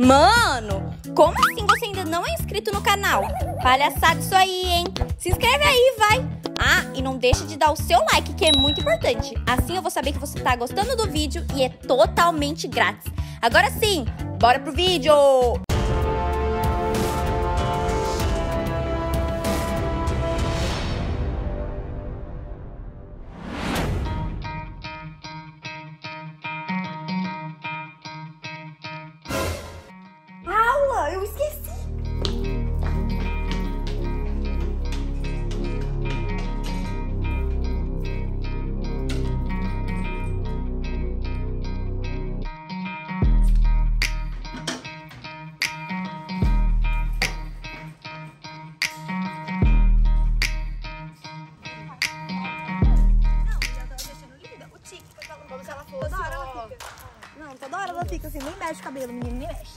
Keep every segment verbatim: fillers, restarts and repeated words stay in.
Mano, como assim você ainda não é inscrito no canal? Palhaçada isso aí, hein? Se inscreve aí, vai! Ah, e não deixa de dar o seu like, que é muito importante. Assim eu vou saber que você tá gostando do vídeo e é totalmente grátis. Agora sim, bora pro vídeo! Aula, eu esqueci! Toda hora ela fica. Não, toda hora ela fica assim, nem mexe o cabelo, menino, nem mexe.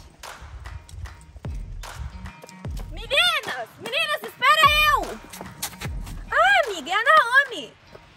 Meninas! Meninas, espera eu! Ah, amiga, é a Naomi!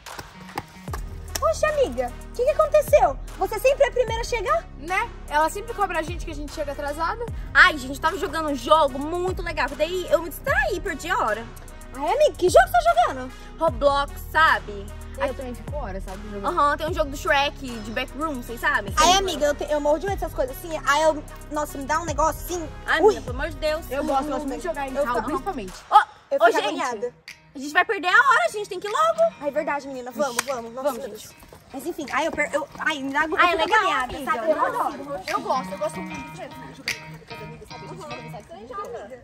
Poxa, amiga, o que, que aconteceu? Você sempre é a primeira a chegar? Né? Ela sempre cobra a gente que a gente chega atrasada. Ai, gente, tava jogando um jogo muito legal, daí eu me distraí, perdi a hora. Ai, amiga, que jogo você tá jogando? Roblox, sabe? Eu também fico horas, sabe? Aham, uhum, tem um jogo do Shrek, de Backroom, vocês sabem? Aí, amiga, eu, te, eu morro de medo dessas coisas assim. Aí eu, nossa, me dá um negócio assim. Ai, Ui. minha, pelo amor de Deus. Eu gosto, eu gosto muito de jogar em carro, principalmente. Ô, eu ô, fico gente, agoniada. A gente vai perder a hora, a gente tem que ir logo. Ai, verdade, menina. Vamos, vamos. Nossa, Vamos, Deus. gente. Mas enfim, aí eu, per... eu ai, me dá eu Ai, é fico legal, agoniada, amiga. sabe? Eu Nossa, adoro. Eu gosto, eu gosto muito de jogar com as amigas, sabe? A gente joga mensagem, a gente joga.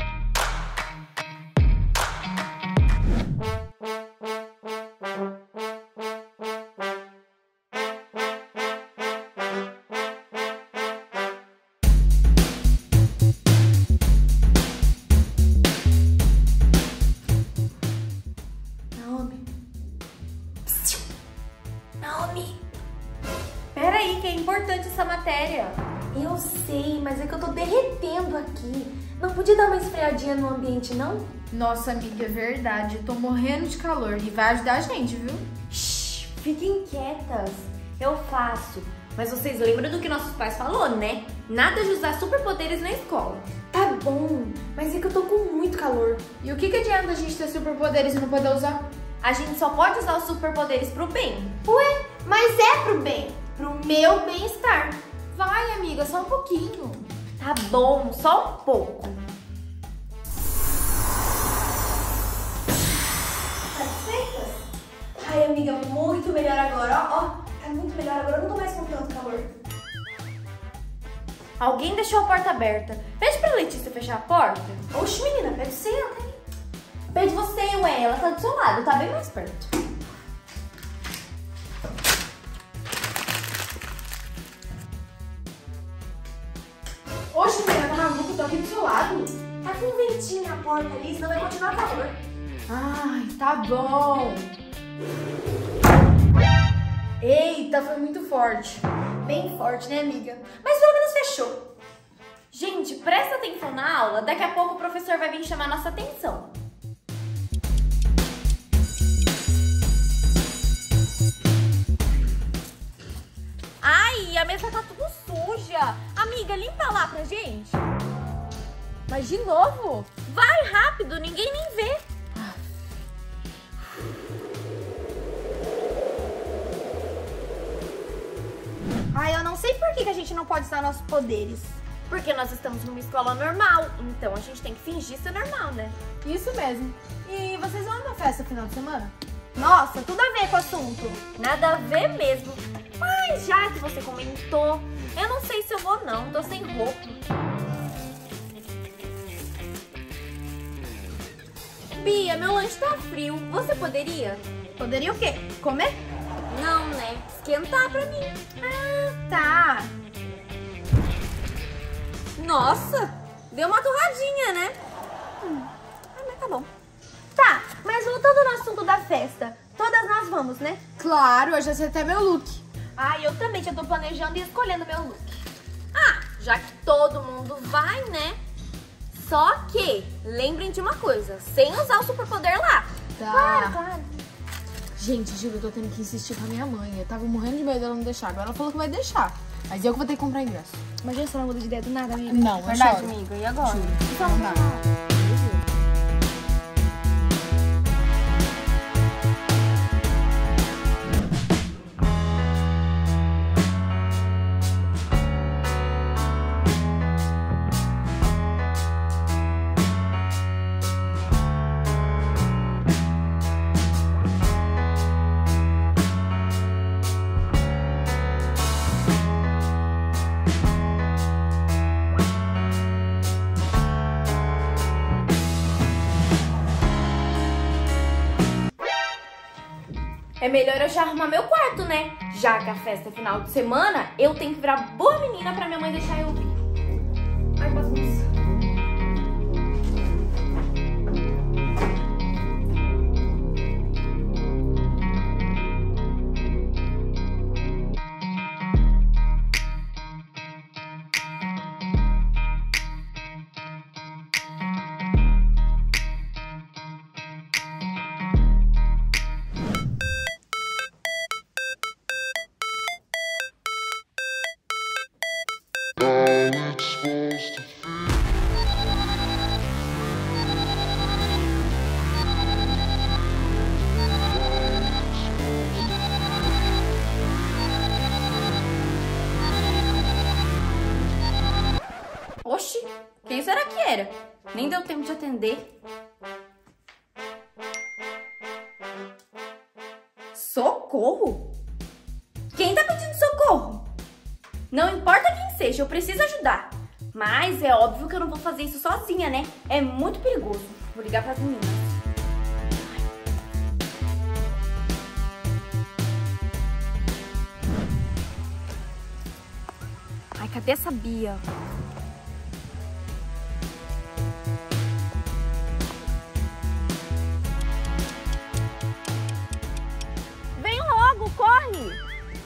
Naomi, peraí, que é importante essa matéria. Eu sei, mas é que eu tô derretendo aqui. Não podia dar uma esfriadinha no ambiente, não? Nossa, amiga, é verdade. Eu tô morrendo de calor e vai ajudar a gente, viu? Shhh, fiquem quietas. Eu faço. Mas vocês lembram do que nossos pais falou, né? Nada de usar superpoderes na escola. Tá bom, mas é que eu tô com muito calor. E o que, que adianta a gente ter superpoderes e não poder usar? A gente só pode usar os superpoderes pro bem. Ué, mas é pro bem. Pro meu bem-estar. Vai, amiga, só um pouquinho. Tá bom, só um pouco. Satisfeitas? Ai, amiga, muito melhor agora. Ó, ó, tá muito melhor agora. Eu não tô mais com tanto calor. Alguém deixou a porta aberta. Pede pra Letícia fechar a porta. Oxe, menina, pede você, até. Pede você, ué. Ela tá do seu lado, tá bem mais perto. Oxe, menina, tá maluco? Tô aqui do seu lado. Tá com um ventinho na porta ali, senão vai continuar calor. Ai, tá bom. Eita, foi muito forte. Bem forte, né, amiga? Mas pelo menos fechou. Gente, presta atenção na aula. Daqui a pouco o professor vai vir chamar nossa atenção. Ai, a mesa tá tudo suja. Amiga, limpa lá pra gente. Mas de novo? Vai rápido, ninguém nem vê. Ai, eu não sei por que, que a gente não pode usar nossos poderes. Porque nós estamos numa escola normal, então a gente tem que fingir ser normal, né? Isso mesmo. E vocês vão na festa no final de semana? Nossa, tudo a ver com o assunto. Nada a ver mesmo. Mas já que você comentou, eu não sei se eu vou não, tô sem roupa. Bia, meu lanche tá frio, você poderia? Poderia o quê? Comer? Não, né? Esquentar pra mim. Ah, tá. Nossa, deu uma torradinha, né? Hum, ah, mas tá bom. Tá, mas voltando no assunto da festa, todas nós vamos, né? Claro, eu já sei até meu look. Ah, eu também já tô planejando e escolhendo meu look. Ah, já que todo mundo vai, né? Só que, lembrem de uma coisa, sem usar o superpoder lá. Tá. Claro, claro. Gente, juro, eu tô tendo que insistir com a minha mãe. Eu tava morrendo de medo dela não deixar. Agora ela falou que vai deixar. Mas eu que vou ter que comprar ingresso. Imagina se ela muda de ideia do nada, amiga. Não, Verdade, eu choro. amiga. E agora? Juro. Então, Não dá. É melhor eu já arrumar meu quarto, né? Já que a festa é final de semana, eu tenho que virar boa menina pra minha mãe deixar eu vir. Ai, bagunça. Oxi, quem será que era? Nem deu tempo de atender. Socorro? Quem tá pedindo socorro? Não importa quem seja, eu preciso ajudar. Mas é óbvio que eu não vou fazer isso sozinha, né? É muito perigoso. Vou ligar pras meninas. Ai, cadê essa Bia? Vem logo, corre!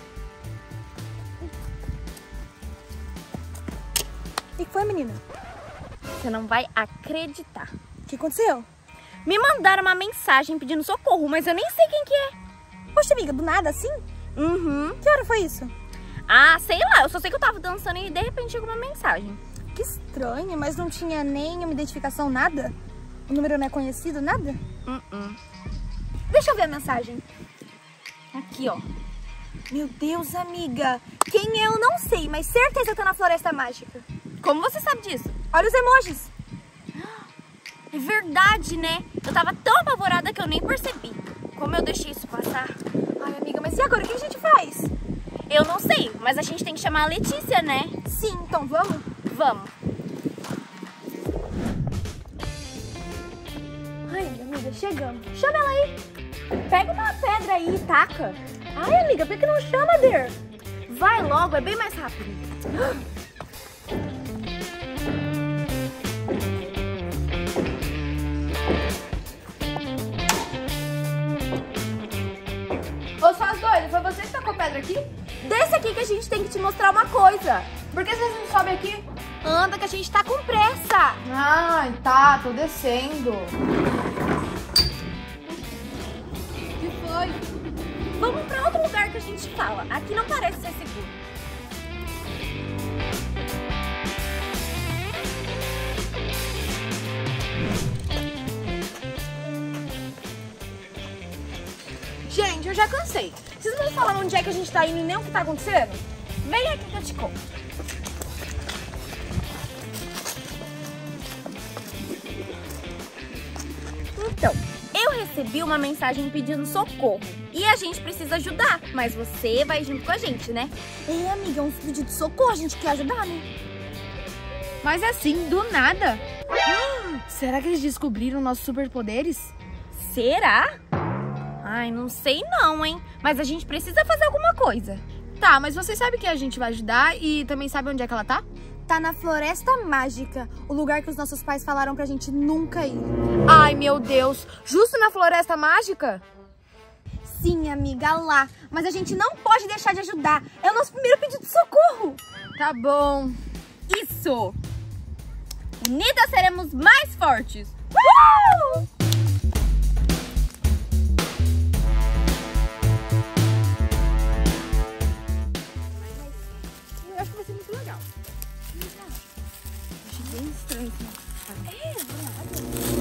O que foi, menina? Você não vai acreditar. O que aconteceu? Me mandaram uma mensagem pedindo socorro, mas eu nem sei quem que é. Poxa, amiga, do nada assim? Uhum. Que hora foi isso? Ah, sei lá, eu só sei que eu tava dançando e de repente chegou uma mensagem. Que estranho, mas não tinha nenhuma identificação, nada? O número não é conhecido, nada? Uh-uh. Deixa eu ver a mensagem. Aqui, ó. Meu Deus, amiga. Quem é eu não sei, mas certeza tá na Floresta Mágica. Como você sabe disso? Olha os emojis. É verdade, né? Eu tava tão apavorada que eu nem percebi. Como eu deixei isso passar? Ai, amiga, mas e agora? O que a gente faz? Eu não sei, mas a gente tem que chamar a Letícia, né? Sim, então vamos? Vamos. Ai, amiga, chegamos. Chama ela aí. Pega uma pedra aí e taca. Ai, amiga, por que não chama, Der? Vai logo, é bem mais rápido. Ô, suas doidas, foi você que tacou pedra aqui? Desce aqui que a gente tem que te mostrar uma coisa. Por que vocês não sobem aqui? Anda que a gente tá com pressa. Ai, tá, tô descendo. Que foi? Vamos pra outro lugar que a gente fala. Aqui não parece ser seguro. Gente, eu já cansei. Vocês não vão falar onde é que a gente tá indo e nem o que tá acontecendo? Vem aqui que eu te conto. Então, eu recebi uma mensagem pedindo socorro. E a gente precisa ajudar. Mas você vai junto com a gente, né? É, amiga, é um pedido de socorro, a gente quer ajudar, né? Mas assim, do nada. Será que eles descobriram nossos superpoderes? Será? Ai, não sei não, hein? Mas a gente precisa fazer alguma coisa. Tá, mas vocês sabem que a gente vai ajudar e também sabe onde é que ela tá? Tá na Floresta Mágica, o lugar que os nossos pais falaram pra gente nunca ir. Ai, meu Deus. Justo na Floresta Mágica? Sim, amiga, lá. Mas a gente não pode deixar de ajudar. É o nosso primeiro pedido de socorro. Tá bom. Isso! Unidas seremos mais fortes! Uh! Achei bem estranho esse negócio. É, do nada.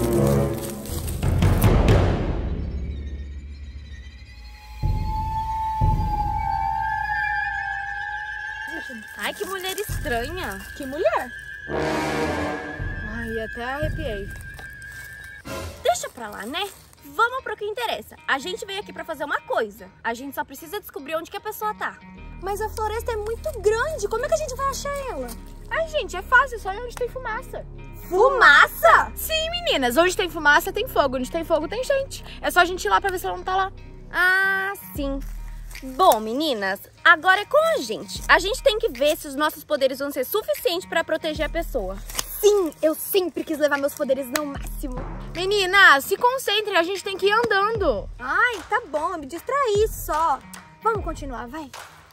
Ai, que mulher estranha. Que mulher? Ai, até arrepiei. Deixa pra lá, né? Vamos pro que interessa. A gente veio aqui pra fazer uma coisa. A gente só precisa descobrir onde que a pessoa tá. Mas a floresta é muito grande, como é que a gente vai achar ela? Ai, gente, é fácil, é só ir onde tem fumaça. Fumaça? Sim, meninas, onde tem fumaça tem fogo, onde tem fogo tem gente. É só a gente ir lá pra ver se ela não tá lá. Ah, sim. Bom, meninas, agora é com a gente. A gente tem que ver se os nossos poderes vão ser suficientes pra proteger a pessoa. Sim, eu sempre quis levar meus poderes no máximo. Meninas, se concentrem, a gente tem que ir andando. Ai, tá bom, eu me distraí só. Vamos continuar, vai.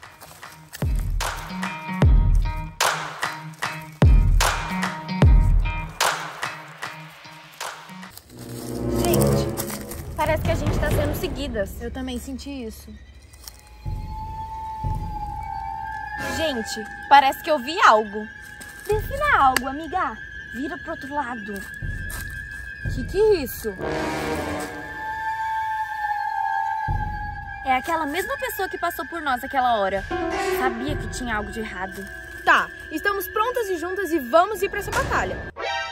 Gente, parece que a gente tá sendo seguidas. Eu também senti isso. Gente, parece que eu vi algo. Defina algo, amiga. Vira pro outro lado. Que que é isso? É aquela mesma pessoa que passou por nós aquela hora. Sabia que tinha algo de errado. Tá, estamos prontas e juntas e vamos ir pra essa batalha.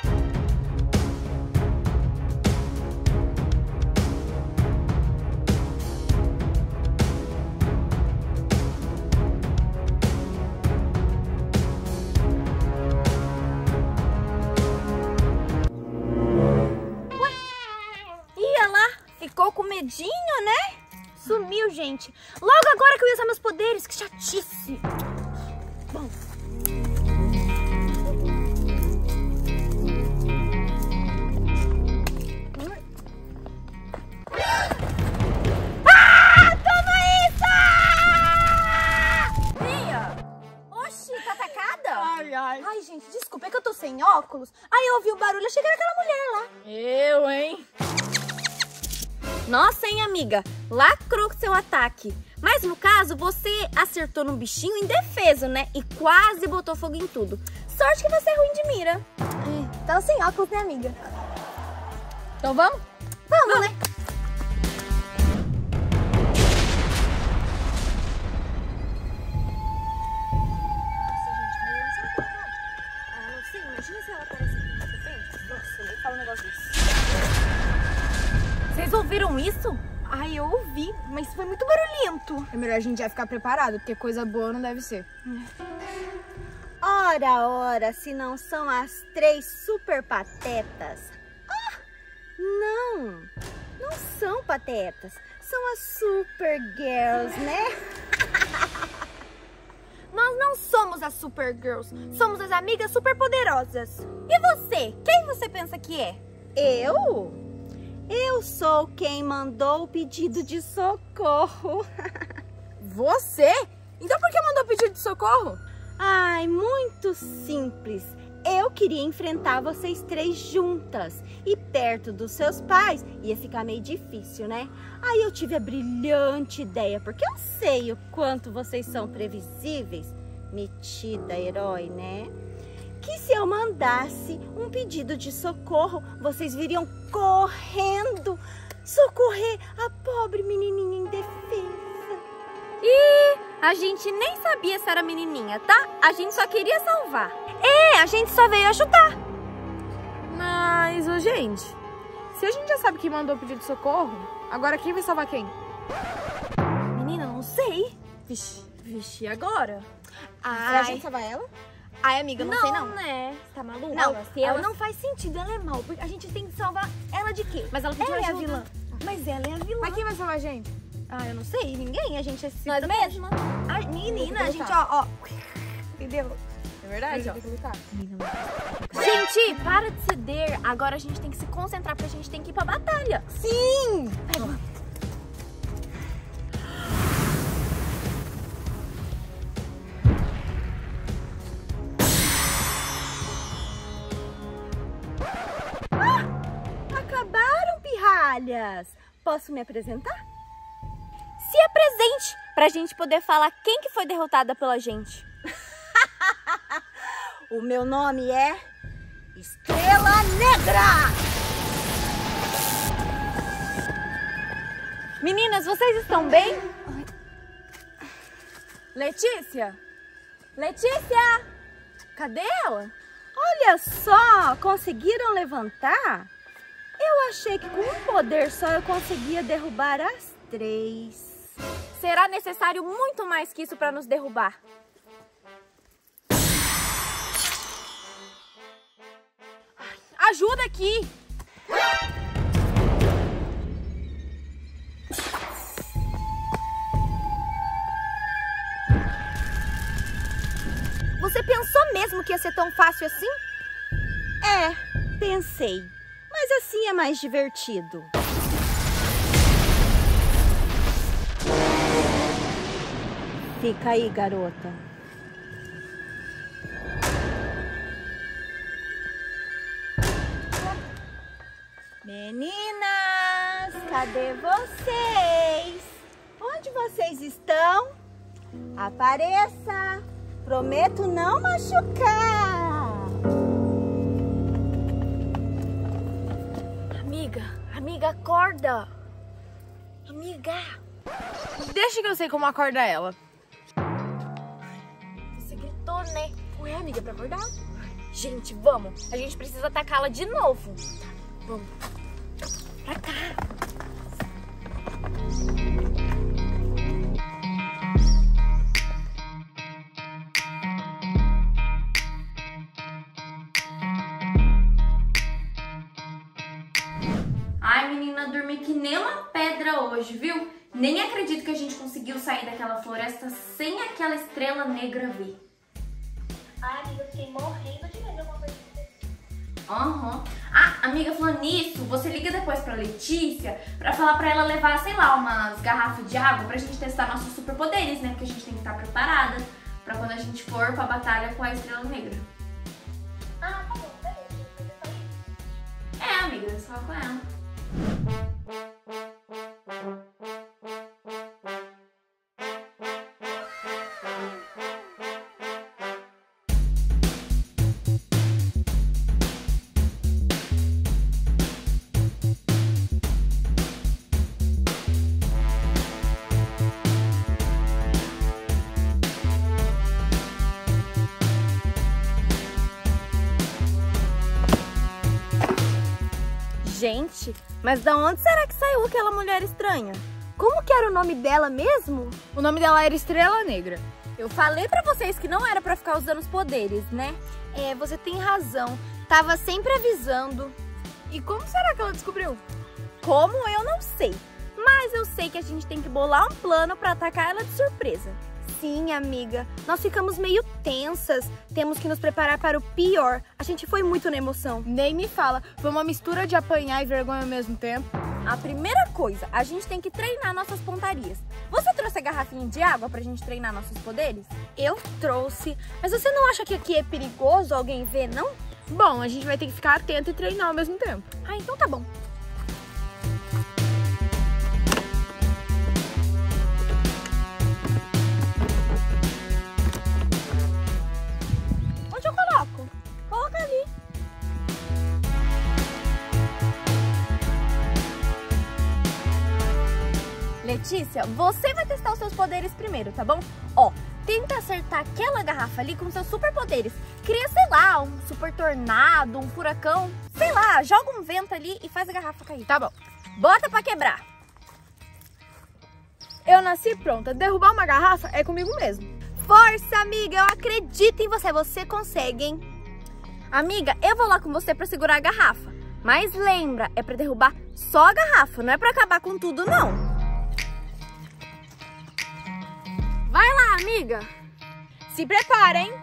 Ficou com medinho, né? Sumiu, gente. Logo agora que eu ia usar meus poderes, que chatice. Bom. Ah, toma isso! Mia! Oxi, tá atacada? Ai, ai. Ai, gente, desculpa, é que eu tô sem óculos. Aí eu ouvi o barulho, achei que era aquela mulher lá. Eu, hein? Nossa, hein, amiga? Lacrou com seu ataque. Mas no caso, você acertou no bichinho indefeso, né? E quase botou fogo em tudo. Sorte que você é ruim de mira. É, tava sem óculos, né, amiga? Então vamos? Vamos, vamos, né? Nossa, gente, mas não será que ela vai? Ah, não sei. Imagina se ela aparece aqui de repente. Nossa, nem fala um negócio desse. Vocês ouviram isso? Ai, eu ouvi, mas foi muito barulhento. É melhor a gente já ficar preparado, porque coisa boa não deve ser. Ora, ora, se não são as três super patetas. Ah, não, não são patetas, são as super girls, né? Nós não somos as Supergirls, somos as amigas superpoderosas. E você? Quem você pensa que é? Eu? Eu sou quem mandou o pedido de socorro. Você? Então por que mandou pedido de socorro? Ai, muito simples. Eu queria enfrentar vocês três juntas. E perto dos seus pais ia ficar meio difícil, né? Aí eu tive a brilhante ideia, porque eu sei o quanto vocês são previsíveis. Metida herói, né? Que se eu mandasse um pedido de socorro, vocês viriam correndo socorrer a pobre menininha indefesa. Ih, a gente nem sabia se era menininha, tá? A gente só queria salvar. É, a gente só veio ajudar. Mas, ô, gente, se a gente já sabe quem mandou o pedido de socorro, agora quem vai salvar quem? Menina, não sei. Vixe, vixe, e agora? Ai, a gente salvar ela? ai amiga, não, sei não. né? Tá maluca? Não, se ela... não faz sentido, ela é mal. Porque a gente tem que salvar ela de quê? Mas ela pediu Ela é a ajuda. vilã. Mas ela é a vilã. Mas quem vai salvar a gente? Ah, eu não sei, ninguém, a gente é Nós mesmas. Ai, menina, a Vou gente, lutar. ó, ó. Entendeu? É verdade, ó. Tem que lutar. Gente, para de ceder. Agora a gente tem que se concentrar porque a gente tem que ir pra batalha. Sim! Acabaram, pirralhas? Posso me apresentar? Se apresente pra gente poder falar quem que foi derrotada pela gente. O meu nome é Estrela Negra! Meninas, vocês estão bem? Letícia? Letícia? Cadê ela? Olha só, conseguiram levantar? Eu achei que com um poder só eu conseguia derrubar as três. Será necessário muito mais que isso para nos derrubar. Ajuda aqui! Você pensou mesmo que ia ser tão fácil assim? É, pensei. Mas assim é mais divertido. Fica aí, garota. Meninas, cadê vocês? Onde vocês estão? Apareça! Prometo não machucar! Amiga, amiga, acorda! Amiga! Deixa que eu sei como acorda ela. Você gritou, né? Ué, amiga, pra acordar? Gente, vamos! A gente precisa atacá-la de novo. Vamos. Pra cá. Ai, menina, dormi que nem uma pedra hoje, viu? Nem acredito que a gente conseguiu sair daquela floresta sem aquela estrela negra vir. Ai, amiga, eu fiquei morrendo de medo de alguma coisa. Aham. Uhum. Ah, amiga, falando nisso, você liga depois pra Letícia pra falar pra ela levar, sei lá, umas garrafas de água pra gente testar nossos superpoderes, né? Porque a gente tem que estar preparada pra quando a gente for pra batalha com a estrela negra. Ah, tá bom, beleza. É, amiga, eu falo com ela. Gente, mas da onde será que saiu aquela mulher estranha? Como que era o nome dela mesmo? O nome dela era Estrela Negra. Eu falei pra vocês que não era pra ficar usando os poderes, né? É, você tem razão. Tava sempre avisando. E como será que ela descobriu? Como eu não sei. Mas eu sei que a gente tem que bolar um plano pra atacar ela de surpresa. Sim, amiga. Nós ficamos meio tensas. Temos que nos preparar para o pior. A gente foi muito na emoção. Nem me fala. Foi uma mistura de apanhar e vergonha ao mesmo tempo. A primeira coisa, a gente tem que treinar nossas pontarias. Você trouxe a garrafinha de água pra gente treinar nossos poderes? Eu trouxe. Mas você não acha que aqui é perigoso alguém ver, não? Bom, a gente vai ter que ficar atento e treinar ao mesmo tempo. Ah, então tá bom. Onde eu coloco? Coloca ali. Letícia, você vai testar os seus poderes primeiro, tá bom? Ó, tenta acertar aquela garrafa ali com seus superpoderes. Cria, sei lá, um super tornado, um furacão. Sei lá, joga um vento ali e faz a garrafa cair. Tá bom. Bota pra quebrar. Eu nasci pronta. Derrubar uma garrafa é comigo mesmo. Força, amiga, eu acredito em você. Você consegue, hein? Amiga, eu vou lá com você pra segurar a garrafa. Mas lembra, é pra derrubar só a garrafa, não é pra acabar com tudo, não. Vai lá, amiga. Se prepara, hein?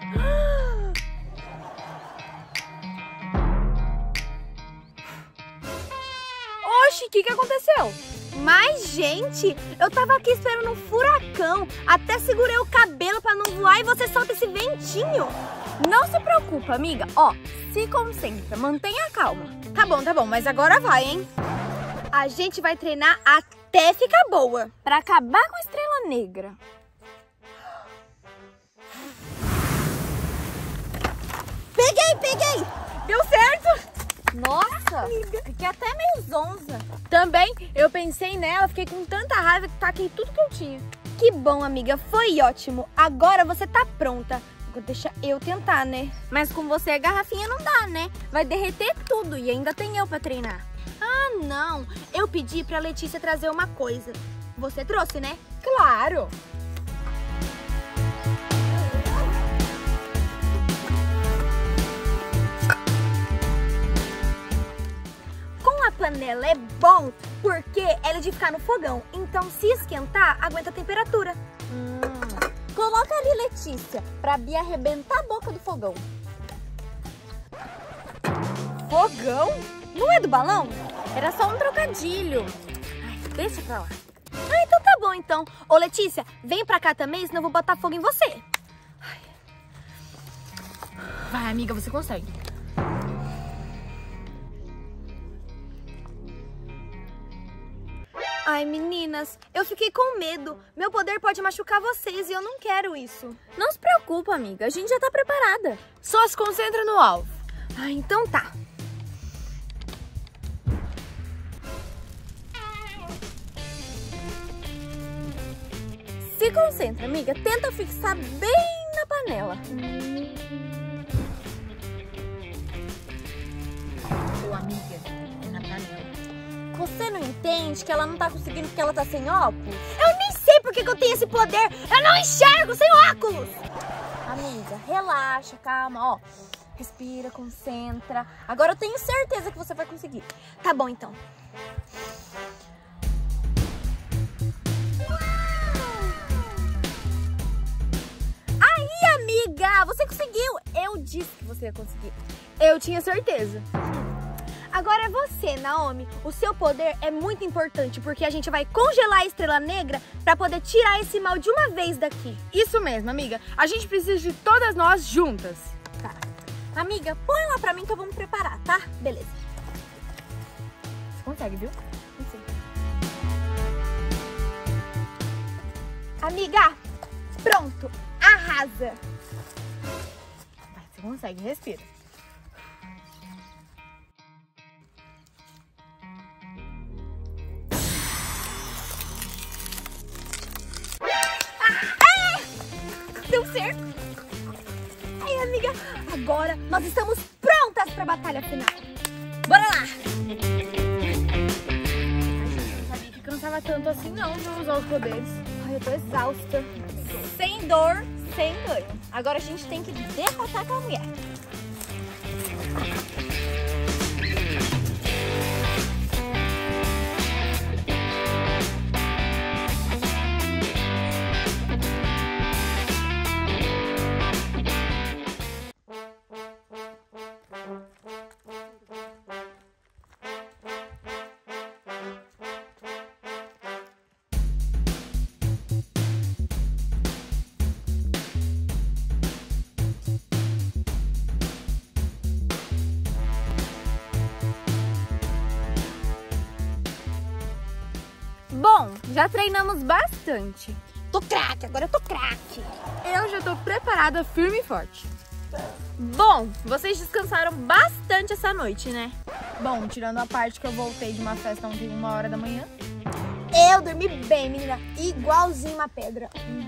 Oxi, o que que aconteceu? Mas, gente, eu tava aqui esperando um furacão. Até segurei o cabelo pra não voar e você solta esse ventinho. Não se preocupa, amiga. Ó, se concentra, mantenha a calma. Tá bom, tá bom, mas agora vai, hein? A gente vai treinar até ficar boa. Pra acabar com a Estrela Negra. Peguei, peguei! Deu certo! Nossa, fiquei até meio zonza. Também, eu pensei nela, fiquei com tanta raiva que taquei tudo que eu tinha. Que bom, amiga, foi ótimo. Agora você tá pronta. Agora deixa eu tentar, né? Mas com você a garrafinha não dá, né? Vai derreter tudo e ainda tem eu pra treinar. Ah, não. Eu pedi pra Letícia trazer uma coisa. Você trouxe, né? Claro! Com a panela é bom porque ela é de ficar no fogão. Então, se esquentar, aguenta a temperatura. Hum. Coloca ali, Letícia, pra Bia arrebentar a boca do fogão. Fogão? Não é do balão? Era só um trocadilho. Ai, deixa pra lá. Ah, então tá bom, então. Ô, Letícia, vem pra cá também, senão eu vou botar fogo em você. Vai, amiga, você consegue. Ai, meninas, eu fiquei com medo. Meu poder pode machucar vocês e eu não quero isso. Não se preocupa, amiga. A gente já tá preparada. Só se concentra no alvo. Ah, então tá. Se concentra, amiga. Tenta fixar bem na panela. Ô, amiga, é na panela. Você não entende que ela não tá conseguindo porque ela tá sem óculos? Eu nem sei por que que eu tenho esse poder. Eu não enxergo sem óculos. Amiga, relaxa, calma, ó. Respira, concentra. Agora eu tenho certeza que você vai conseguir. Tá bom, então. Aí, amiga, você conseguiu. Eu disse que você ia conseguir. Eu tinha certeza. Agora é você, Naomi. O seu poder é muito importante porque a gente vai congelar a Estrela Negra pra poder tirar esse mal de uma vez daqui. Isso mesmo, amiga. A gente precisa de todas nós juntas. Tá. Amiga, põe lá pra mim que eu vou me preparar, tá? Beleza. Você consegue, viu? Sim. Amiga, pronto. Arrasa. Vai, você consegue, respira. Deu certo. Ai, amiga, agora nós estamos prontas para a batalha final. Bora lá. Eu não sabia que cansava tanto assim não, de usar os poderes. Ai, eu tô exausta. Sem dor, sem ganho. Agora a gente tem que derrotar aquela mulher. Bom, já treinamos bastante. Tô craque, agora eu tô craque. Eu já tô preparada, firme e forte. Bom, vocês descansaram bastante essa noite, né? Bom, tirando a parte que eu voltei de uma festa ontem uma hora da manhã. Eu dormi bem, menina, igualzinho uma pedra.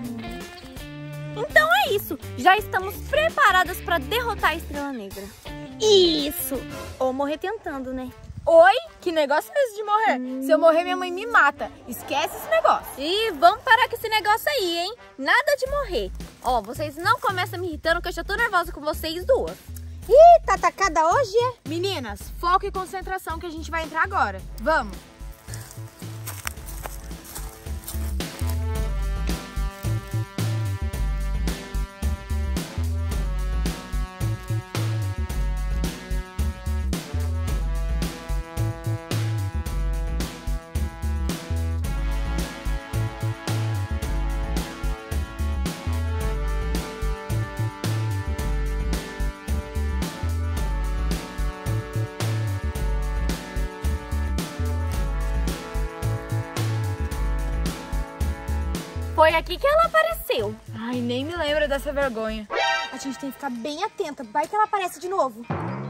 Então é isso. Já estamos preparadas para derrotar a Estrela Negra. Isso. Ou morrer tentando, né? Oi? Que negócio é esse de morrer? Hum. Se eu morrer, minha mãe me mata. Esquece esse negócio. E vamos parar com esse negócio aí, hein? Nada de morrer. Ó, vocês não começam me irritando que eu já tô nervosa com vocês duas. Ih, tá atacada hoje, é? Meninas, foco e concentração que a gente vai entrar agora. Vamos. Foi aqui que ela apareceu. Ai, nem me lembra dessa vergonha. A gente tem que ficar bem atenta. Vai que ela aparece de novo.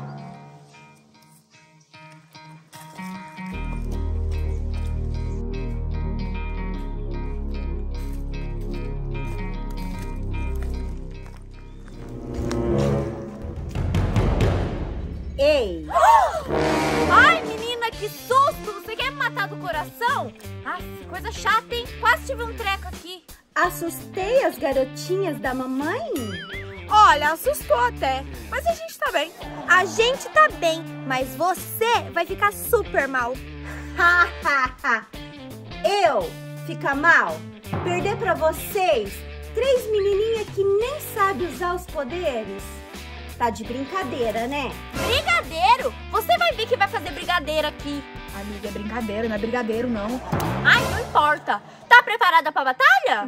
Ei! Ai, menina, que susto! Você quer me matar do coração? Ai, que coisa chata, hein? Quase tive um treco aqui. Assustei as garotinhas da mamãe? Olha, assustou até, mas a gente tá bem. A gente tá bem, mas você vai ficar super mal. Ha, ha, ha. Eu ficar mal? Perder pra vocês? Três menininhas que nem sabem usar os poderes? Tá de brincadeira, né? Brigadeiro? Você vai ver que vai fazer brigadeiro aqui. Amiga, é brincadeira, não é brigadeiro, não. Ai, não importa. Tá preparada pra batalha?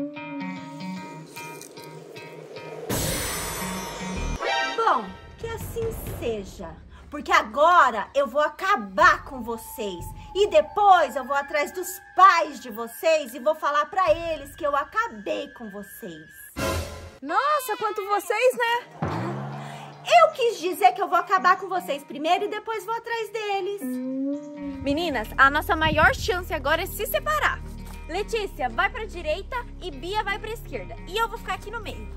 Bom, que assim seja. Porque agora eu vou acabar com vocês. E depois eu vou atrás dos pais de vocês e vou falar pra eles que eu acabei com vocês. Nossa, quanto vocês, né? Eu quis dizer que eu vou acabar com vocês primeiro e depois vou atrás deles. Meninas, a nossa maior chance agora é se separar. Letícia, vai pra direita e Bia vai pra esquerda. E eu vou ficar aqui no meio.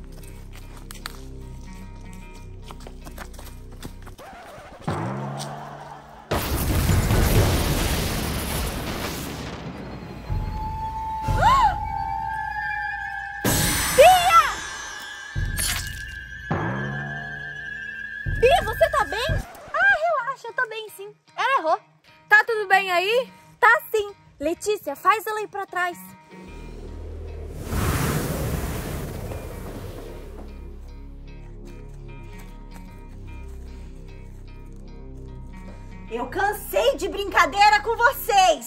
Você tá bem? Ah, relaxa, eu tô bem sim. Ela errou. Tá tudo bem aí? Tá sim. Letícia, faz ela ir pra trás. Eu cansei de brincadeira com vocês.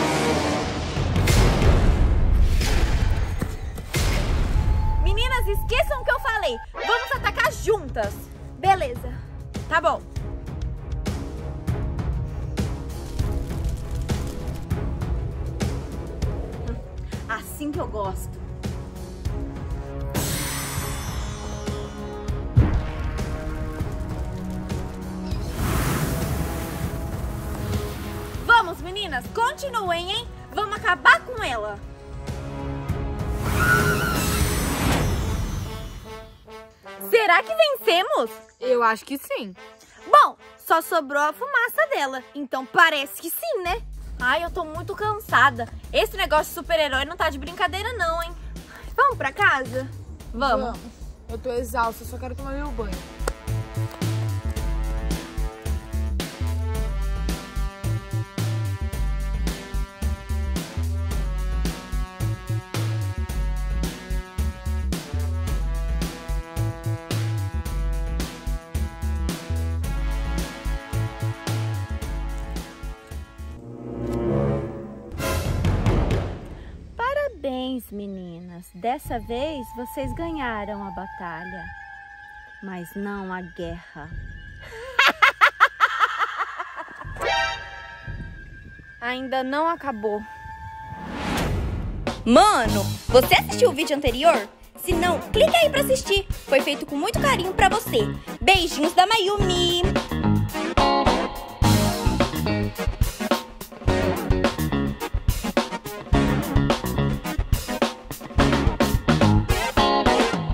Meninas, esqueçam o que eu falei. Vamos atacar juntas. Beleza. Tá bom. Assim que eu gosto. Vamos, meninas, continuem, hein? Vamos acabar com ela. Será que vencemos? Eu acho que sim. Bom, só sobrou a fumaça dela, então parece que sim, né? Ai, eu tô muito cansada. Esse negócio de super-herói não tá de brincadeira não, hein? Vamos pra casa? Vamos. Vamos. Eu tô exausta, só quero tomar meu banho. Parabéns, meninas. Dessa vez vocês ganharam a batalha, mas não a guerra. Ainda não acabou. Mano, você assistiu o vídeo anterior? Se não, clica aí pra assistir. Foi feito com muito carinho pra você. Beijinhos da Mayumi!